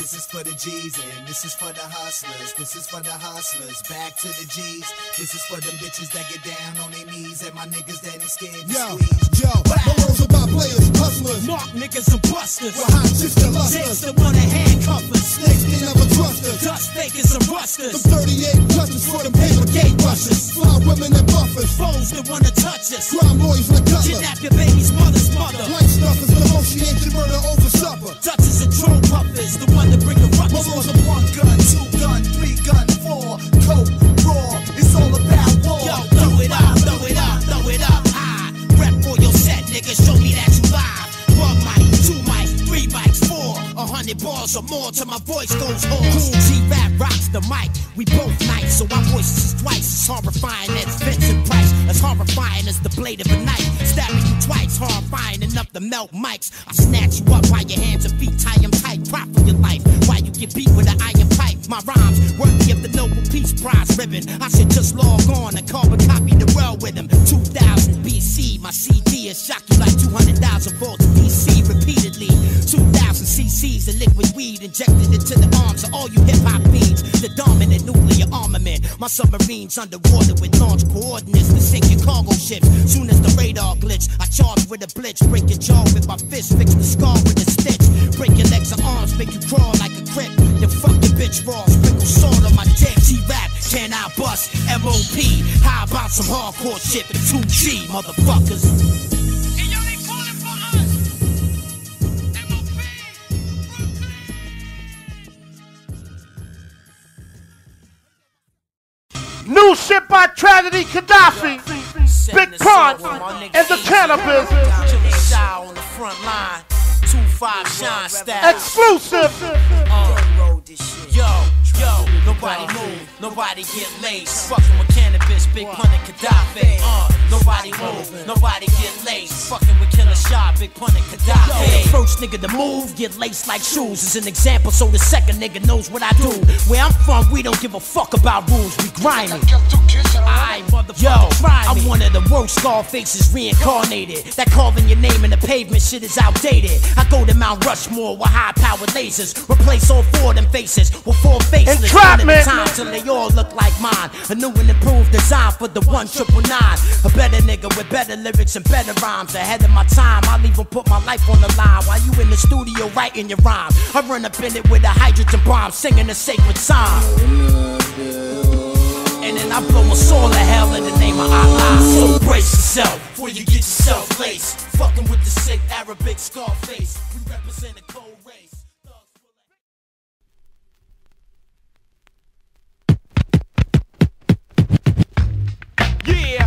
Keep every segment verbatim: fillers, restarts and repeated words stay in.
This is for the G's and this is for the hustlers. This is for the hustlers, back to the G's. This is for them bitches that get down on their knees and my niggas that ain't scared to Yo, squeeze. yo, my world's about players, hustlers. Mark niggas and busters. We're hot chicks and Chicks lusters. that wanna handcuff us. Snakes can never trust us. Dust fakers and rusters. Them thirty-eight clutches for them paper gate rushers. Fly women and buffers. Foes that wanna touch us. Crime boys like color. Kidnap your baby's mother's mother. Light stuffers, negotiation, murder over supper. Dutchess and troll puppers, the one that bring the ruckus. Mother's a one gun, two gun, three gun, four. Coke, raw, it's all about war. Yo, throw it up, throw it up, throw it up high. Rep for your set, nigga, show me that you live. One mic, two mics, three mics, four. A hundred bars or more till my voice goes hoarse. G-Rap rocks the mic, we both nice, so our voices is twice as horrifying as Vincent Price. As horrifying as the blade of a knife. Stabbing you twice, horrifying enough to melt mics. I snatch you up by your hands and feet, tie them tight, cry for your life. While you get beat with an iron pipe. My rhymes worthy of the Nobel Peace Prize ribbon. I should just log on and carbon copy the world with him. two thousand B C, my C D is shock you like two hundred thousand volts of D C repeatedly. two thousand C C's of liquid weed injected into the arms of all you hip-hop fiends. The dominant nuclear armament. My submarines underwater with launch coordinates to sink your cargo ships. Soon as the radar glitch, I charge with a blitz. Break your jaw with my fist, fix the scar with a stitch. Break your legs and arms, make you crawl like a crip. Then fuck your bitch raw, sprinkle salt on my dick. G-Rap, can I bust? M O P, how about some hardcore shit with two G, motherfuckers? And yo, they calling for us. M O P. New shit by Tragedy Gaddafi, Big Pun, and the Cannabis. On the front line, two five shine style. Exclusive. Uh, yo, yo, nobody move, nobody get laced. Fucking with Cannabis, Big Pun and Gaddafi. Uh, nobody move, nobody get laced. Fucking with Killer Shot, Big Pun and Gaddafi. The first nigga to move, get laced like shoes. Is an example, so the second nigga knows what I do. Where I'm from, we don't give a fuck about rules, we grimy. I, yo, I'm one of the worst Scarfaces reincarnated. That carving your name in the pavement shit is outdated. I go to Mount Rushmore with high-powered lasers. Replace all four of them faces with four faceless. Entrapment. Time till they all look like mine. A new and improved design for the one triple nine. A better nigga with better lyrics and better rhymes. Ahead of my time, I'll even put my life on the line while you in the studio writing your rhyme. I run up in it with a hydrogen bomb, singing a sacred song. And then I blow us all to hell in the name of Allah. So brace yourself before you get yourself laced. Fucking with the sick Arabic Scarface. We represent a cold race. Yeah,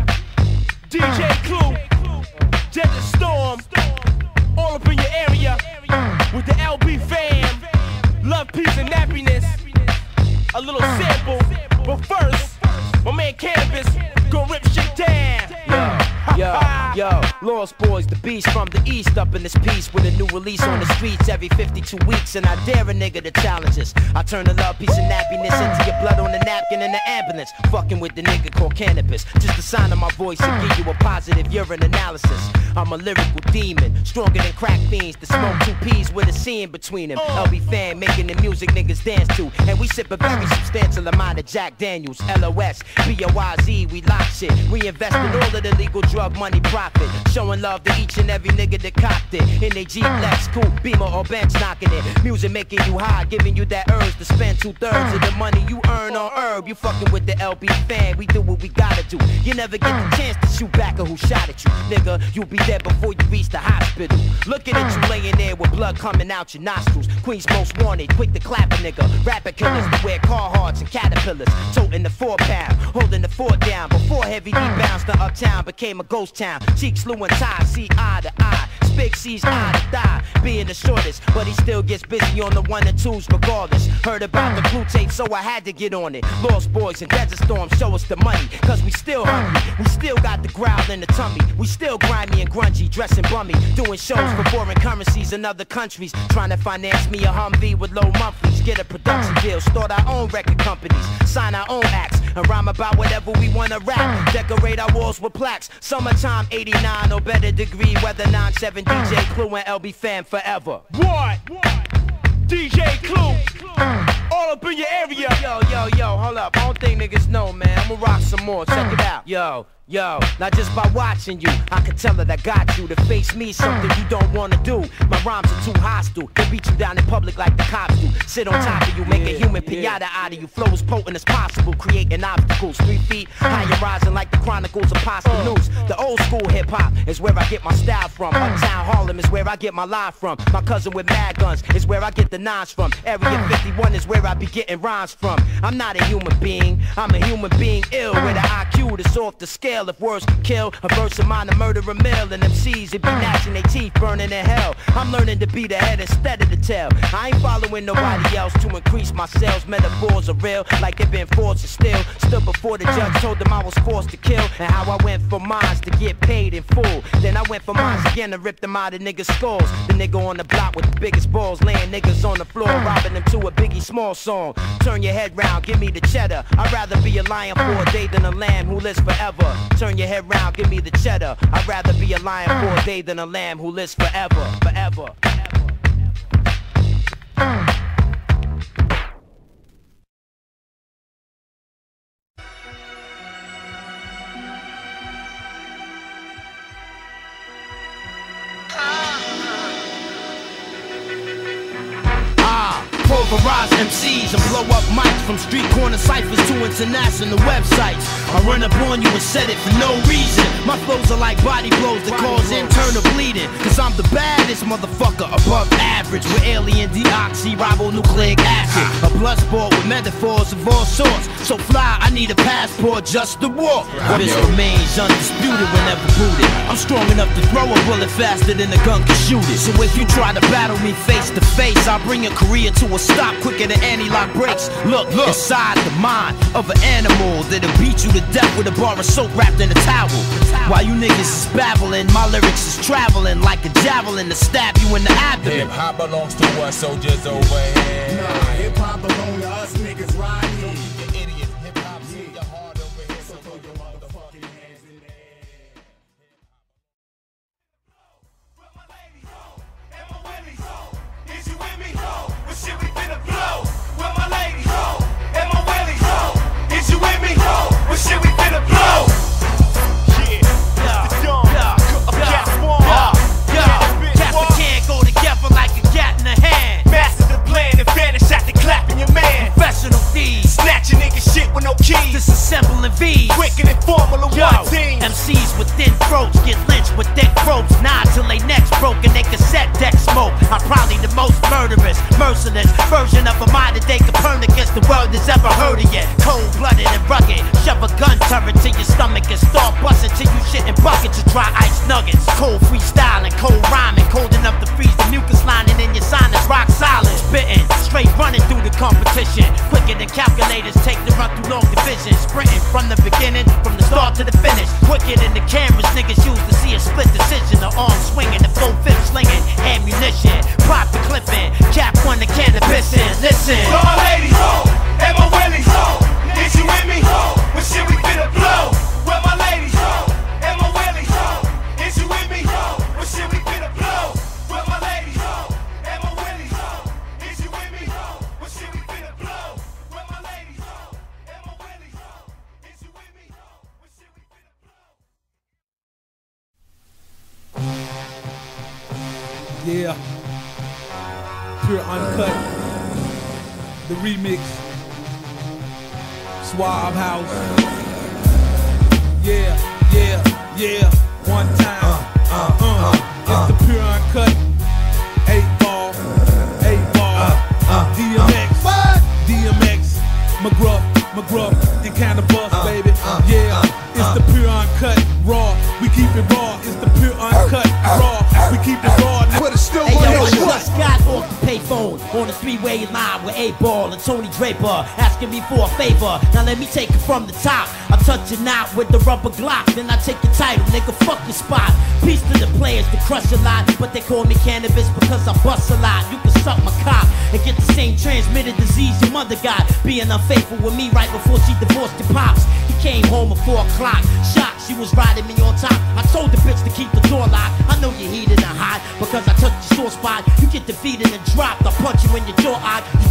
D J Clue, Desert Storm, all up in your area with the L B fam. Love, peace, and happiness. A little sample, but first, my man Cannabis gon' rip shit down. Yo, yo, Lost Boys, the beast from the east, up in this piece with a new release on the streets every fifty-two weeks, and I dare a nigga to challenge us. I turn the love, peace, and happiness into your blood on the napkin in the ambulance. Fucking with the nigga called Cannabis, just the sign of my voice to give you a positive urine analysis. I'm a lyrical demon, stronger than crack fiends. To smoke two peas with a C in between them. L B fan making the music niggas dance to, and we sip a very substantial amount of Jack Daniels, L O S, B O Y Z. We lock shit, reinvest in all of the legal drug money profit, showing love to each and every nigga that copped it. In they Jeep, Lex, coupe, Beamer, or bench knocking it. Music making you high, giving you that urge to spend two thirds of the money you earn on herb. You fucking with the L B fan, we do what we gotta do. You never get the chance to shoot back at who shot at you, nigga. You'll be dead before you reach the hospital. Looking at you laying there with blood coming out your nostrils. Queens most wanted, quick to clap a nigga. Rapper killers that wear Carhartts and Caterpillars, toting the four pound, holding the fort down. Before heavy rebounds to uptown became a ghost town. Cheeks slew and tie, see eye to eye. Spig sees eye to thigh, being the shortest, but he still gets busy on the one and twos regardless. Heard about the blue tape, so I had to get on it. Lost Boys and Desert Storm show us the money, cause we still hungry. We still got the growl in the tummy. We still grimy and grungy, dressing bummy, doing shows for foreign currencies in other countries. Trying to finance me a Humvee with low monthlies, get a production deal, start our own record companies, sign our own acts, and rhyme about whatever we wanna rap. Decorate our walls with plaques. Summertime eighty-nine or better degree weather. Nine seven D J Clue and L B fam forever. What? D J Clue. all up in your area. Yo, yo, yo, hold up. I don't think niggas know, man. I'ma rock some more. Check it out. Yo. Yo, not just by watching you, I can tell that I got you. To face me, something you don't wanna do. My rhymes are too hostile. They beat you down in public like the cops do. Sit on top of you, make a human pinata out of you. Flow as potent as possible, creating obstacles. Three feet high and rising like the chronicles of Pasta News. The old school hip hop is where I get my style from. Uptown Harlem is where I get my line from. My cousin with mad guns is where I get the nines from. Area fifty-one is where I be getting rhymes from. I'm not a human being, I'm a human being ill with an I Q that's off the scale. If words could kill, a verse of mine to murder a mill. And M Cs, it be gnashing their teeth, burning in hell. I'm learning to be the head instead of the tail. I ain't following nobody else to increase my sales. Metaphors are real, like they've been forced to steal. Stood before the judge, told them I was forced to kill. And how I went for mines to get paid in full. Then I went for mines again to rip them out of niggas' skulls. The nigga on the block with the biggest balls, laying niggas on the floor, robbing them to a Biggie Small song. Turn your head round, give me the cheddar. I'd rather be a lion for a day than a lamb who lives forever. Turn your head round, give me the cheddar. I'd rather be a lion for a day than a lamb who lives forever, forever, forever. Pulverize M Cs and blow up mics from street corner ciphers to international websites. I run up on you and set it for no reason. My flows are like body blows that cause internal bleeding. Cause I'm the baddest motherfucker above average, with alien deoxyribonucleic acid. A blood sport with metaphors of all sorts. So fly, I need a passport just to walk. This remains undisputed whenever booted. I'm strong enough to throw a bullet faster than a gun can shoot it. So if you try to battle me face to face, I'll bring your career to a stop quicker than anti-lock brakes. Look, look, inside the mind of an animal that'll beat you to death with a bar of soap wrapped in a towel. While you niggas is babbling, my lyrics is traveling like a javelin to stab you in the abdomen. Hip hop belongs to us soldiers over here. Nah, hip hop belong to us niggas right here. You idiot, hip hop's in your heart over here. So throw your motherfucking hands in there. Where my ladies go? And my willies go? Is you with me? Well, shit, we finna blow. Where my ladies go? And my willies go? Is you with me? Well, shit, we finna blow. Yeah, the dawn. A cat swarm. Cats that can't go together like a cat in a hand. Master the plan and vanish at the clapping your man. Professional thieves, snatching nigga shit with no keys. Disassembling V's, quicker than Formula One teams. M Cs with thin throats get lynched with thick ropes. Nod till they necks broken, they cassette deck smoke. I'm probably the most murderous, merciless version of a modern day Copernicus the world has ever heard of yet. Cold-blooded and rugged, shove a gun turret to your stomach and start busting till you shit in buckets of dry ice nuggets. Cold freestyling, cold rhyming, cold enough to freeze the mucus lining in your sinus, rock solid. Spitting, straight running through the competition, quicker than calculators take the run through long division. Sprinting from the beginning, from the start to the finish, quicker than the cameras niggas use to see a split decision. The arm swinging, the full fifth slinging, ammunition, pop the clipping, cap one the cannabis in. Listen, where my ladies go, and my willies go, is you with me? Well, shit, we finna blow. Where my ladies go, and my willies go, is you with me? Well, shit, we finna blow. Where my ladies go, and my willies go, is you with me? Well, shit, we finna blow. Where my ladies go, and my willies go, is you with me? Well, shit, we finna blow. Yeah. Pure Uncut. The remix. Swab House. Yeah, yeah, yeah. One time. Uh, uh, uh, it's the Pure Uncut. Eight ball. Eight ball. D M X. D M X. McGruff. McGruff. And kinda bust, baby. Yeah. It's the Pure Uncut. Raw. We keep it raw. It's the Pure Uncut. Raw. We keep it raw. Put it still Hey, on yo, your I shit. just got off the payphone on a three-way line with A-Ball and Tony Draper asking me for a favor. Now let me take it from the top. I touch it out with the rubber Glock, then I take your title, nigga, fuck your spot. Peace to the players that crush a lot, but they call me cannabis because I bust a lot. You can suck my cock and get the same transmitted disease your mother got, being unfaithful with me right before she divorced your pops. He came home at four o'clock, shocked she was riding me on top. I told the bitch to keep the door locked. I know you're heated and hot because I touched your sore spot. You get defeated and dropped. I punch you in your jaw eye. You